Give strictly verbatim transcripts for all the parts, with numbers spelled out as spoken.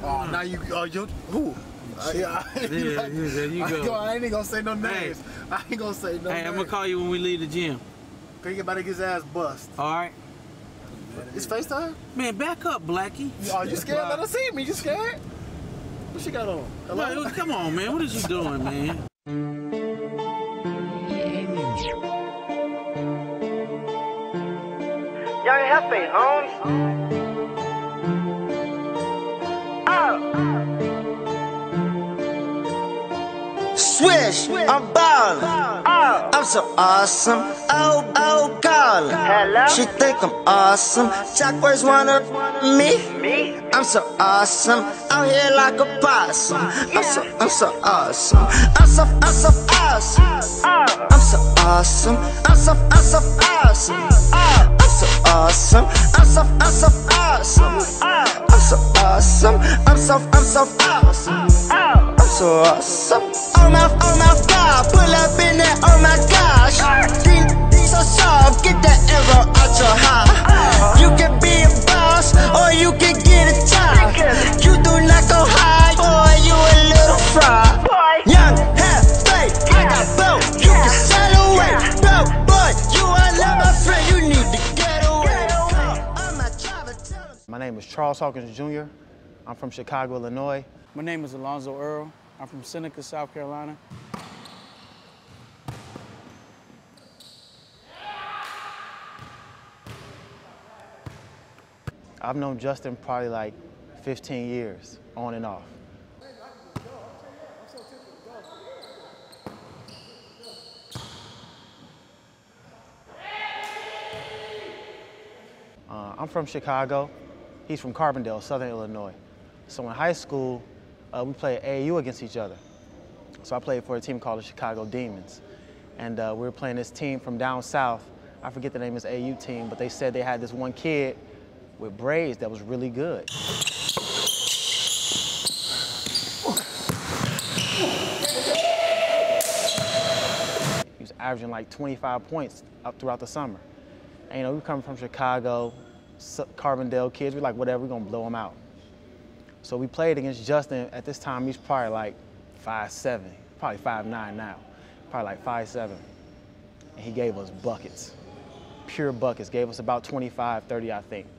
Oh, now you, oh, you, who? Uh, yeah, yeah, yeah, there you go. I ain't gonna say no names. Hey. I ain't gonna say no hey, names. I'm gonna call you when we leave the gym. Cause you about to get his ass bust. All right. It's FaceTime? Man, back up, Blackie. Oh, you scared? Let her see me. You scared? What she got on? Hello? Man, come on, man. What is you doing, man? Young Hefe, homes. Swish, I'm ballin'. I'm so awesome. Oh, oh, callin'. Hello? She think I'm awesome. Chakras wanna me. Me? I'm so awesome. Out here like a possum. I'm so, I'm so awesome. I'm so, I'm so awesome. I'm so awesome. I'm so, I'm so awesome. I'm so awesome. I'm so, I'm so awesome. I'm so awesome. I'm so, I'm so awesome. I'm so awesome. Oh my, oh my God, pull up in there, oh my gosh. So soft, get that arrow out your heart. You can be a boss, or you can get a job. You do not go high, boy, you a little fraud. Young, half-baked, I got both, you can sail away. Bro, boy, you are not my friend, you need to get away. My name is Charles Hawkins Junior I'm from Chicago, Illinois. My name is Alonzo Earl. I'm from Seneca, South Carolina. I've known Justin probably like fifteen years, on and off. Uh, I'm from Chicago. He's from Carbondale, Southern Illinois. So in high school, uh, we played A A U against each other. So I played for a team called the Chicago Demons. And uh, we were playing this team from down south. I forget the name of this A A U team, but they said they had this one kid with braids that was really good. He was averaging like twenty-five points up throughout the summer. And you know, we come from Chicago, Carbondale kids, we're like, whatever, we're gonna blow him out. So we played against Justin. At this time, he's probably like five seven, probably five nine now, probably like five seven. And he gave us buckets, pure buckets, gave us about twenty-five, thirty, I think.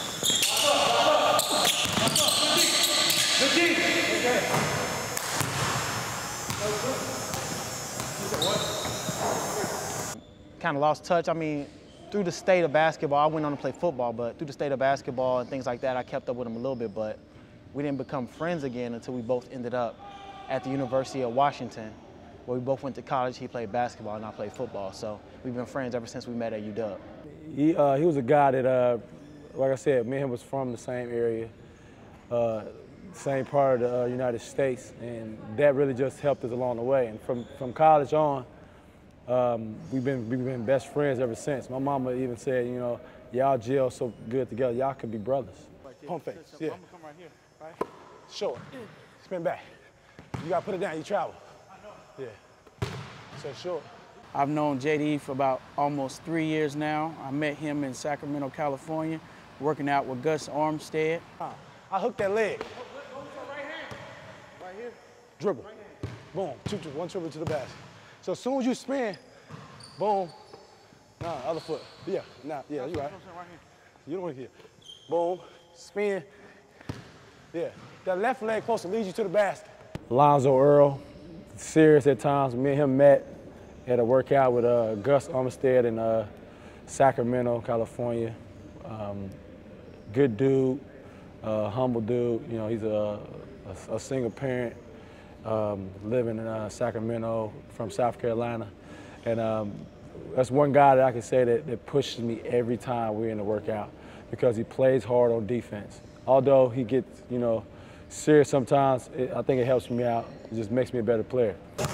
Kind of lost touch. I mean, through the state of basketball, I went on to play football, but through the state of basketball and things like that, I kept up with him a little bit, but we didn't become friends again until we both ended up at the University of Washington, where we both went to college. He played basketball and I played football, so we've been friends ever since we met at U W. He, uh, he was a guy that, uh, like I said, me and him was from the same area, uh, same part of the uh, United States, and that really just helped us along the way. And from, from college on, um, we've been, we've been best friends ever since. My mama even said, you know, y'all gel so good together, y'all could be brothers. Pump face, yeah. I'm gonna come right here, right? Short, spin back. You gotta put it down, you travel. I know. Yeah, so short. I've known J D for about almost three years now. I met him in Sacramento, California, working out with Gus Armstead. I hooked that leg. Right hand. Right here. Dribble. Right hand. Boom. Two, two, one dribble to the basket. So as soon as you spin, boom. Nah, other foot. Yeah, nah, yeah, you right. You don't want to hear. Boom. Spin. Yeah. That left leg supposed to lead you to the basket. Alonzo Earl, serious at times. Me and him met at a workout with uh, Gus Armstead in uh, Sacramento, California. Um, good dude, uh, humble dude. You know, he's a, a, a single parent, um, living in uh, Sacramento from South Carolina. And um, that's one guy that I can say that, that pushes me every time we're in the workout because he plays hard on defense. Although he gets, you know, serious sometimes, it, I think it helps me out. It just makes me a better player.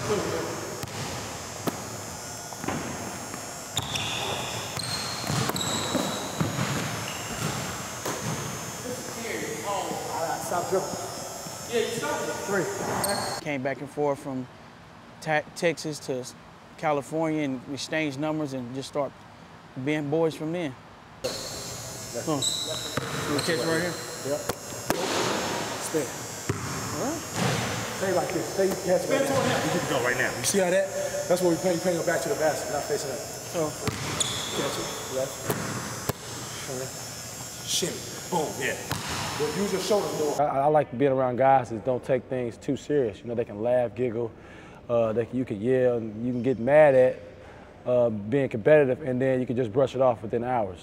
Stop dribbling. Yeah, you started. Three. Came back and forth from Texas to California and exchanged numbers and just start being boys from then. Huh. You catch right here? Yep. spin. All right? Stay like this. Stay catch Spin right toward now. him. You can go right now. You see how that? That's what we're playing. You're playing your back to the basket, not facing up. So, catch it, left, turn, shimmy, boom, yeah. Well, use your shoulders more. I, I like being around guys that don't take things too serious. You know, they can laugh, giggle, uh, they can, you can yell, and you can get mad at uh, being competitive, and then you can just brush it off within hours.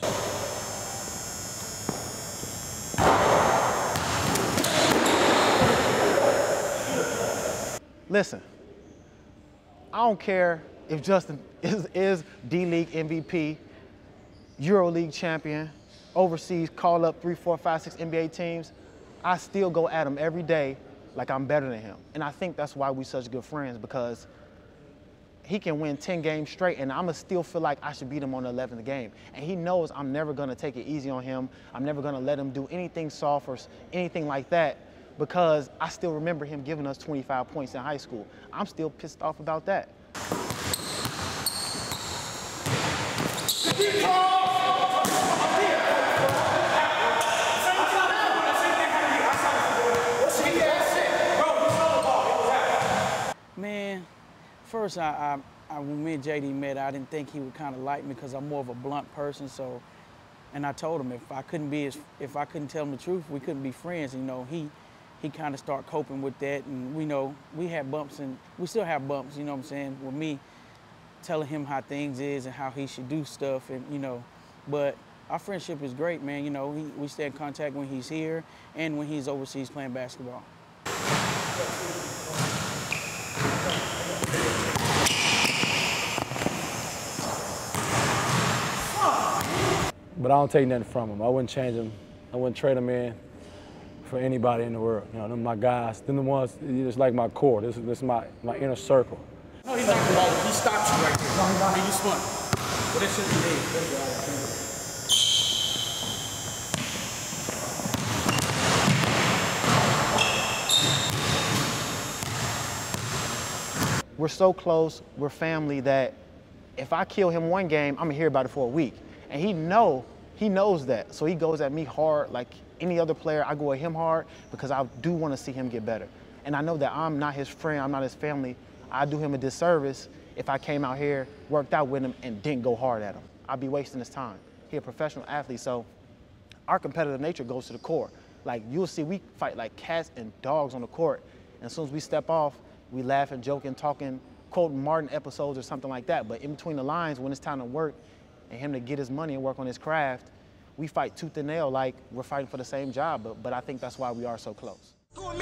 Listen, I don't care if Justin is, is D-League M V P, EuroLeague champion, overseas, call up three, four, five, six N B A teams. I still go at him every day like I'm better than him. And I think that's why we're such good friends, because he can win ten games straight and I'ma still feel like I should beat him on the eleventh game. And he knows I'm never gonna take it easy on him. I'm never gonna let him do anything soft or anything like that, because I still remember him giving us twenty-five points in high school. I'm still pissed off about that. Man, first, I, I, I, when me and J D met, I didn't think he would kind of like me because I'm more of a blunt person. So, and I told him if I couldn't be his, if I couldn't tell him the truth, we couldn't be friends. You know, he he kind of started coping with that, and we know we had bumps, and we still have bumps. You know what I'm saying? With me telling him how things is and how he should do stuff, and you know, but our friendship is great, man. You know, he, we stay in contact when he's here and when he's overseas playing basketball. But I don't take nothing from him. I wouldn't change him. I wouldn't trade him in for anybody in the world. You know, them my guys. Them the ones. It's like my core. This, this is my my inner circle. No, he's not the ball. He stopped you right there. No, he's not. He just spun. But that shouldn't be. We're so close, we're family, that if I kill him one game, I'm gonna hear about it for a week. And he know, he knows that. So he goes at me hard like any other player. I go at him hard because I do wanna see him get better. And I know that I'm not his friend, I'm not his family. I do him a disservice if I came out here, worked out with him, and didn't go hard at him. I'd be wasting his time. He's a professional athlete, so our competitive nature goes to the core. Like, you'll see we fight like cats and dogs on the court. And as soon as we step off, we laughing, joking, talking, quoting Martin episodes or something like that. But in between the lines, when it's time to work and him to get his money and work on his craft, we fight tooth and nail like we're fighting for the same job. But, but I think that's why we are so close.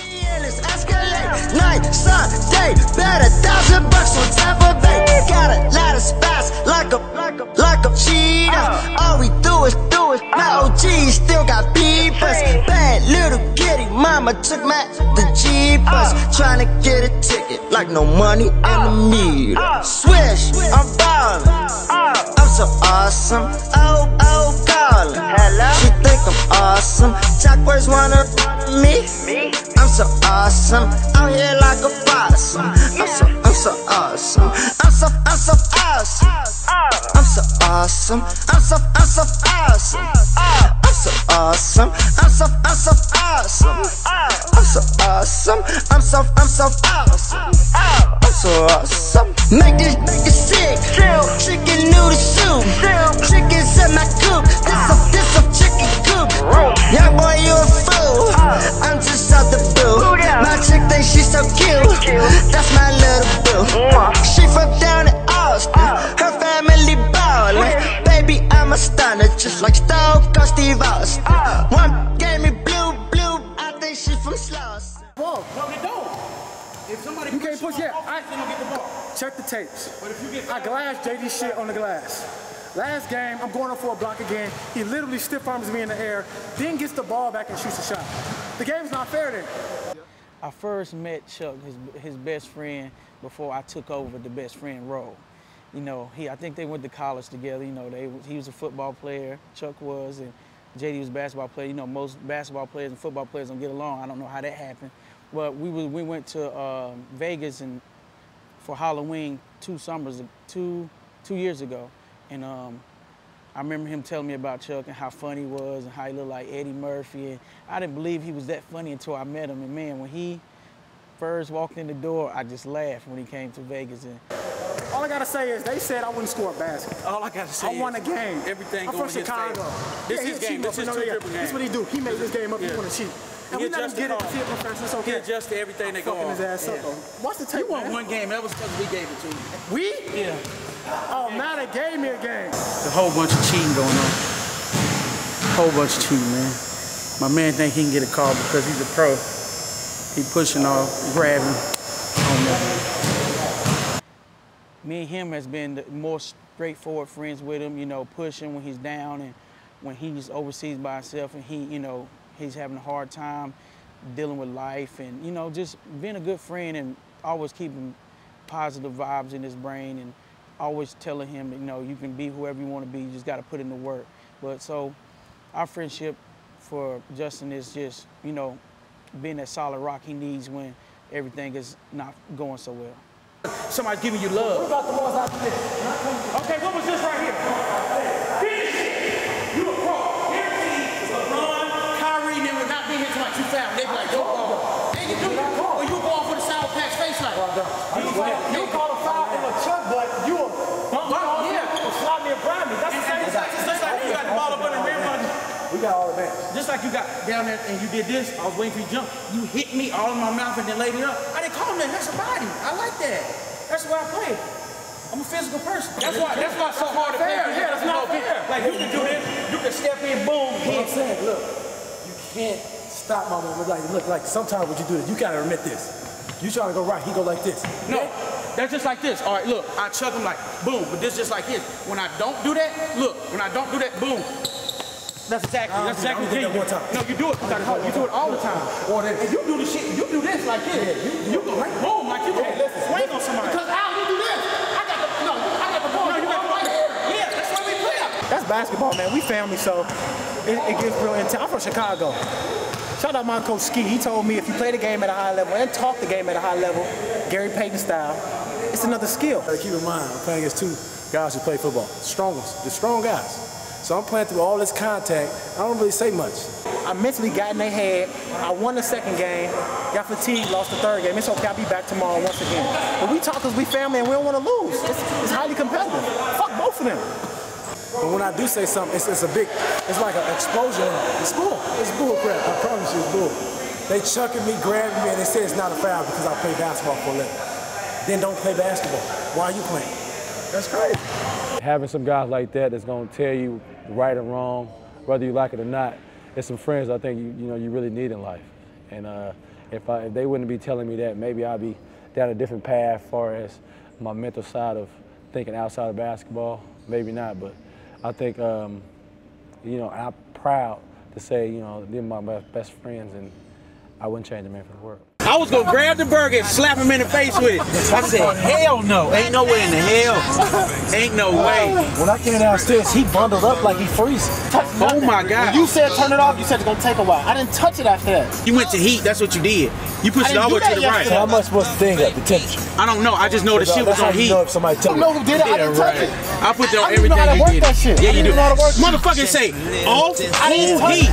Night, Sunday, bet a thousand bucks on Tampa Bay. Got a lot of spots, like a, like a, like a cheetah. All we do is do it. My O G still got beepers. Bad little kitty, mama took my the Jeepers. Trying to get a ticket, like no money in the meter. Swish, I'm ballin'. I'm so awesome. Oh, oh, callin'. She think I'm awesome. Chakras wanna me. I'm so awesome, out here like a possum. I'm so, I'm so awesome. I'm so, I'm so awesome. I'm so awesome. I'm so, I'm so awesome. I'm so awesome. I'm so, I'm so awesome. I'm so awesome. I'm so, I'm so awesome. I'm so awesome. Make this nigga sick. Chicken noodle soup. Chickens in my coop. This some, this some chicken coop. Young boy, you a fool. I'm just out the blue. My chick thinks she's so cute. That's my little boo. She from down in Austin. Her family ballin'. Baby, I'm a stunner, just like Stone Cold Steve Austin. One gave me blue, blue. I think she from Slauson. Ball. No, they don't. If somebody You can't push yet. I they don't get the ball. check the tapes. But if you get I glassed J D shit on the glass. Last game, I'm going up for a block again. He literally stiff arms me in the air, then gets the ball back and shoots a shot. The game's not fair then. I first met Chuck, his, his best friend, before I took over the best friend role. You know, he, I think they went to college together. You know, they, he was a football player, Chuck was, and J D was a basketball player. You know, most basketball players and football players don't get along. I don't know how that happened. But we, was, we went to uh, Vegas and for Halloween two summers, two, two years ago. And um, I remember him telling me about Chuck and how funny he was and how he looked like Eddie Murphy. And I didn't believe he was that funny until I met him. And man, when he first walked in the door, I just laughed when he came to Vegas. And all I gotta say is they said I wouldn't score a basket. All I gotta say I won a is game. everything I'm going from Chicago. This yeah, is game. This is no, two yeah. dribble game. This is what he do. He made this game up. Yeah. He want to cheat. And He we let him adjusted get it. all. See it professional. It's okay. He adjusted everything that go Fucking on. his ass up Yeah. though. Watch the tape, You won man. one game. That was because we gave it to you. We? Yeah. Oh, man, they gave me a game. a whole bunch of cheating going on. Whole bunch of cheating, man. My man think he can get a call because he's a pro. He pushing off, grabbing on them. Me and him has been the more straightforward friends with him, you know, pushing when he's down and when he's overseas by himself and he, you know, he's having a hard time dealing with life and, you know, just being a good friend and always keeping positive vibes in his brain and always telling him, you know, you can be whoever you want to be, you just got to put in the work. But so our friendship for Justin is just, you know, being that solid rock he needs when everything is not going so well. Somebody giving you love. What about the ones after this? Okay, what was this right here? Finish it. You a pro. Guaranteed. LeBron, Kyrie, and them would not be here till like two thousand. They'd be like, yo, ball. And you do that. Or you go off with a sour patch face like. You call a foul in a chuck, but you a Well, yeah. slide me and grind me. That's the same Just like, just like you got the ball up on the rim, buddy. We got all the best. Just like you got down there and you did this, I was waiting for you to jump. You hit me all in my mouth and then laid it up. I didn't call him that. That's a body. I like that. That's why I play. I'm a physical person. That's why. That's why it's so hard to play. Yeah, that's not fair. Like you can do this. You can step in, boom, What I'm hit. saying, look, you can't stop my movement. Like, look, like sometimes when you do this, you gotta admit this. You trying to go right, he go like this. No, that's just like this. All right, look, I chuck him like boom, but this just like this. When I don't do that, look, when I don't do that, boom. That's exactly, that's exactly I only did that you. one time. No, you do it. You do it all the time. Or this. And you do the shit. You do this like this. You, you go like boom, like you go swing on somebody. Because Al, you do this. I got the no, I got the ball. No, you got the right here. Yeah, that's why we play. That's basketball, man. We family, so it, it gets real intense. I'm from Chicago. Shout out my coach Ski. He told me if you play the game at a high level and talk the game at a high level, Gary Payton style, it's another skill. Keep in mind, I'm playing against two guys who play football. Strong ones, the strong guys. So I'm playing through all this contact. I don't really say much. I mentally got in their head. I won the second game, got fatigued, lost the third game. It's okay, I'll be back tomorrow once again. But we talk because we family and we don't want to lose. It's, it's highly competitive. Fuck both of them. But when I do say something, it's, it's a big, it's like an explosion. It's bull. It's bull crap. I promise you it's bull. They chucking me, grabbing me, and they say it's not a foul because I play basketball for a living. Then don't play basketball. Why are you playing? That's crazy. Having some guys like that that's going to tell you right or wrong, whether you like it or not, it's some friends I think you, you know you really need in life. And uh, if, I, if they wouldn't be telling me that, maybe I'd be down a different path as far as my mental side of thinking outside of basketball. Maybe not, but I think, um, you know, I'm proud to say, you know, they're my best friends, and I wouldn't change a man for the world. I was gonna grab the burger and slap him in the face with it. I said, hell no. Ain't no way in the hell. Ain't no way. When I came downstairs, he bundled up like he freezing. Oh my God. When you said turn it off, you said it's going to take a while. I didn't touch it after that. You went to heat, that's what you did. You pushed it all the way to the right. So how much was the thing up, the temperature? I don't know, I just know the shit was That's how on you heat. know if somebody tell You know who did it? I didn't touch it. I put that on I didn't know how to everything work you that did. shit. Yeah, I you do. didn't know how to work that Motherfucking say, off, on, heat.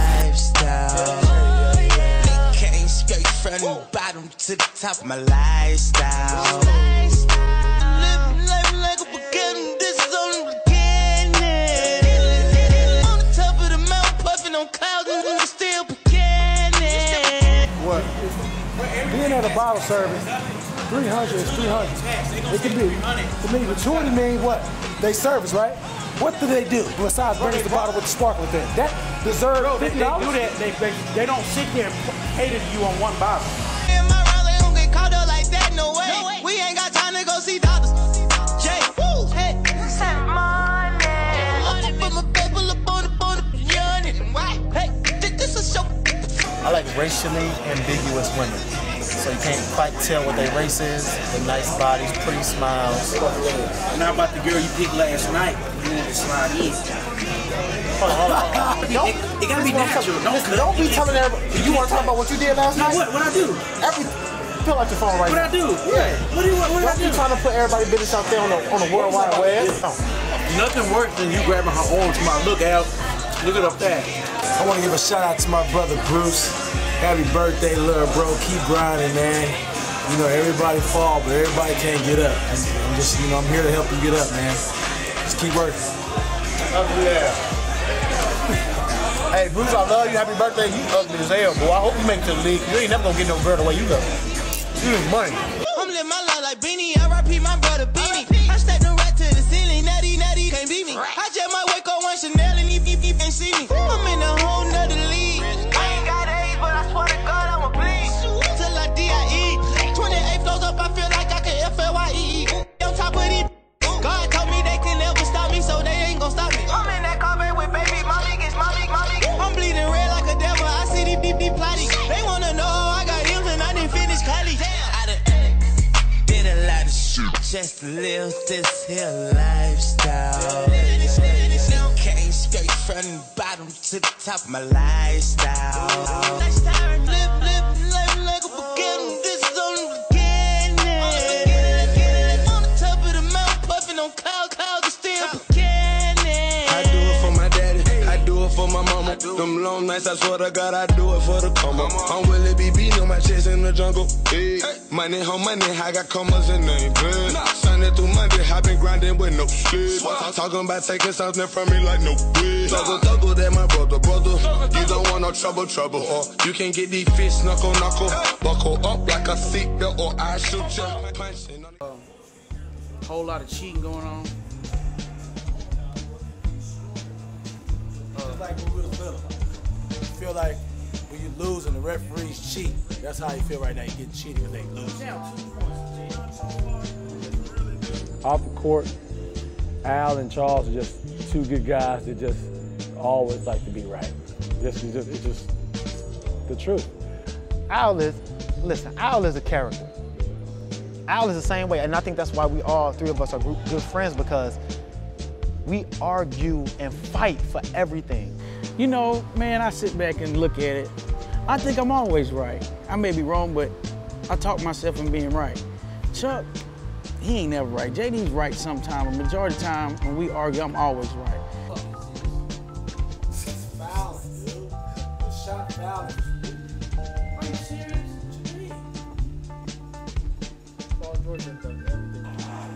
Came straight from the bottom to the top of my lifestyle. Living life like a beginning, this is only the beginning. On the top of the mountain, puffing on clouds, and we still beginning. What? Being at a bottle service, three hundred is three hundred. It can be. To me, maturity means what? They service, right? What do they do besides bring us the bottle with the sparkling thing? That deserves Bro, they, fifty they dollars? do that. They, they they don't sit there and cater to you on one bottle. In my rally, don't get caught up like that, no way. No way. We ain't got time to go see doctors. Jay, woo, hey. Send money. Money for my people up on the on the yawning. Why? Hey, this is a show. I like racially ambiguous women. So you can't quite tell what their race is. The nice bodies, pretty smiles. Now about the girl you picked last night, you want to slide in. Hold on, hold on, hold on. It, it, it gotta be natural. Don't, Listen, don't be telling everybody. You want to talk about what you did last night? What? What I do? Every, fill out your phone right What now. I do? Yeah. What do you? What, what Don't I be do? trying to put everybody's business out there on the, on the World Wide Web. No. Nothing worse than you grabbing her arm to my look out. Look it up there. I want to give a shout out to my brother Bruce. Happy birthday, little bro. Keep grinding, man. You know, everybody fall, but everybody can't get up. I'm just, you know, I'm here to help you get up, man. Just keep working. Oh, yeah. Hey, Bruce, I love you. Happy birthday. You ugly as hell, boy. I hope you make it to the league. You ain't never gonna get no girl the way you look. You need money. I'm living my life like Beanie. I repeat my brother Beanie. I stacked the right to the ceiling. Natty, natty, can't beat me. I just might wake up one Chanel and he, he, he can't see me. I'm in a whole nother league. I ain't got age, but I swear to God, I'ma bleed. Till I D I E. twenty-eight flows up, I feel like I can F L Y E. On top of it, God told me they can never stop me, so they ain't gon' stop me. I'm in that car with baby, mommy, gets mommy, mommy. I'm bleeding red like a devil, I see these deep, deep plotting. They wanna know how I got M's and I didn't finish college. I done did a lot of shit just to live this here lifestyle. Came straight from the bottom to the top of my lifestyle. Live, live life like a beginning, this is only the beginning. On the top of the mountain, puffing on cloud, clouds, it's still beginning. I do it for my daddy, I do it for my mama. Them long nights, I swear to God, I do it for the come up. I'm Willie B B, on my chest in the jungle. Hey, money, home money, I got commas and they ain't good. Sunday through Monday, I been grinding with no sleep. Talking about taking something from me like no weed. Tuggle, tuggle, that my brother, brother. You don't want no trouble, trouble. Or you can get these fish, knuckle, knuckle. Buckle up like a seatbelt or I shoot you. Um, whole lot of cheating going on. Just like when we was little. You feel like when you lose and the referees cheat. That's how you feel right now. You get cheated when they lose. Off the court, Al and Charles are just two good guys that just always like to be right. This is just, it's just the truth. Al is, listen, Al is a character. Al is the same way, and I think that's why we all three of us are good friends, because we argue and fight for everything. You know, man, I sit back and look at it. I think I'm always right. I may be wrong, but I talk myself into being right. Chuck, he ain't never right. J D's right sometime. The majority of the time when we argue, I'm always right. Fouling, dude. The shot fouling. Are you serious? Paul George does everything.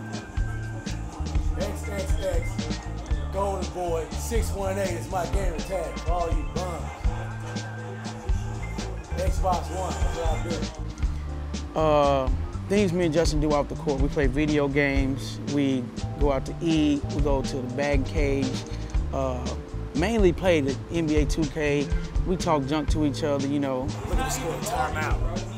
X X X, Golden Boy, six one eight is my game tag for all you bums. Xbox One, that's what I do. Uh, things me and Justin do off the court. We play video games, we go out to eat, we go to the batting cage, uh, mainly play the N B A two K. We talk junk to each other, you know. Look at the score, timeout.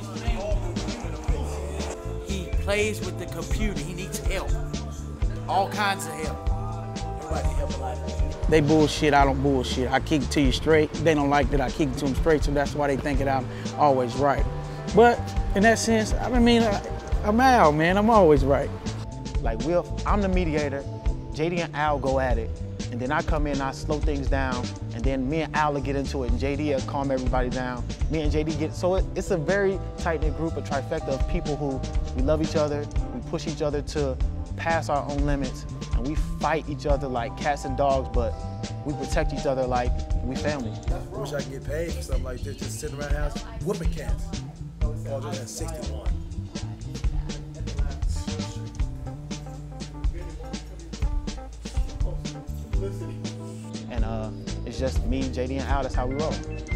He plays with the computer. He needs help. All kinds of help. Everybody need help in life. They bullshit, I don't bullshit. I kick it to you straight. They don't like that I kick it to them straight, so that's why they think that I'm always right. But in that sense, I mean, I, I'm Al, man. I'm always right. Like, we'll, I'm the mediator, J D and Al go at it, and then I come in and I slow things down, and then me and Al will get into it, and J D will calm everybody down. Me and J D get, so it, it's a very tight-knit group, a trifecta of people who, we love each other, we push each other to pass our own limits, and we fight each other like cats and dogs, but we protect each other like we family. I wish I could get paid for something like this, just sitting around the house whooping cats. Paul George had sixty-one. And uh, it's just me, J D, and Al, that's how we roll.